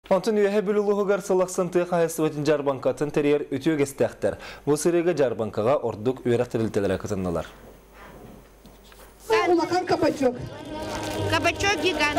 Антон үйе бүлілуғығар сылақсынты қайысыватын жарбанкатын терер өтеу кестіқтір. Бұл сырығы жарбанкаға ордық үйрақтырылтелері кытынналар. Улахан кабачок. Кабачок гигант.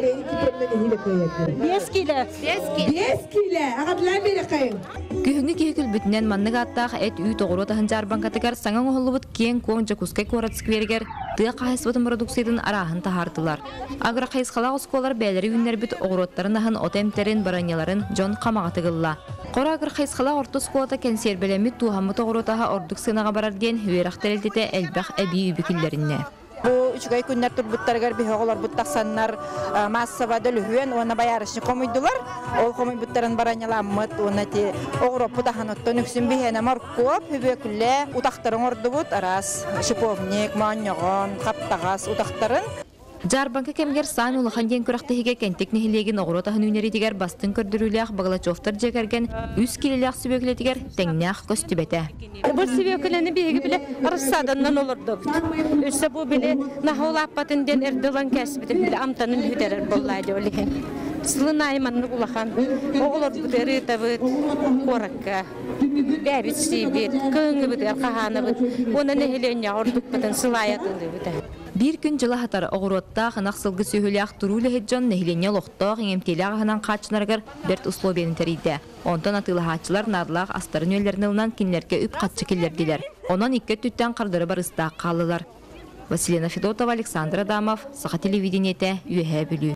5 кило. 5 кило. Ағадылан бері қайын. Күхінгі кейкіл бүтінен маннығы аттақ әт үй тоғыротағын жарбанкатығар саңан оғылыбыт кен коң жакускай коратскверігер тыға қайысватын продукциядан арағын тахардылар. Агра қайысқала осколар бәлері үйінер бүт оғыроттарын ағын отемтерін, бараняларын жон қамағатығылла. Қора агра қайысқала орты сколата кәнсербелемі туғамы тоғыротаға ордық сынаға барар ден үйерақтарелдеті әлбәқ әбей үбікілеріне. Bu üçgay günler turbutlargar bir hoğlar buttaqsanlar massava dölühün ona bayarışını komuydular. Ol komuy butların baranyalamıt ona ti Avrupa dahanottan üksün bihene markop hübekülle utaqtarın ordu but aras şipovnik, manyoğon, kaptağas utaqtarın. Жарбанка кемгер сан улахан ден көрәқтіге кәнтек нехилеген оғыротағын үйнеретігер бастың көрдіруліяқ бағалачофтар жекерген үз келеліяқ сөбекілетігер тәңнәқ көстібеті. Бұл сөбекілені бейгі біле арысаданнан олырды бұд. Өсі бұл біле нахол аппатын ден әрділан кәсібіті біле амтанын хүдерер боллайды олеген. Сылын айманны улахан оғылыр бұд әріті бұд қораққа. Бәбіт сейбет, көңі бұд әрқағаны бұд. Оны нехилене ордық бұдын сылаятынды бұд. Bir gün жылы хатар оғыротта қанақ сылғы сөйіліяқ тұрулы хеджон нәхилене лоқтоқ еңемтелі ағынан қачынарғыр берт условиянын тәрейді. Онтан атылы хатчылар надылақ астарын өлерін ылынан кенлерге үп қатшы келерділер. Онан икке түттен қардыры бар ыстақ қалылар. Василина Федотова, Александр Адамов, Саха телевидениеті, үйе бүлі.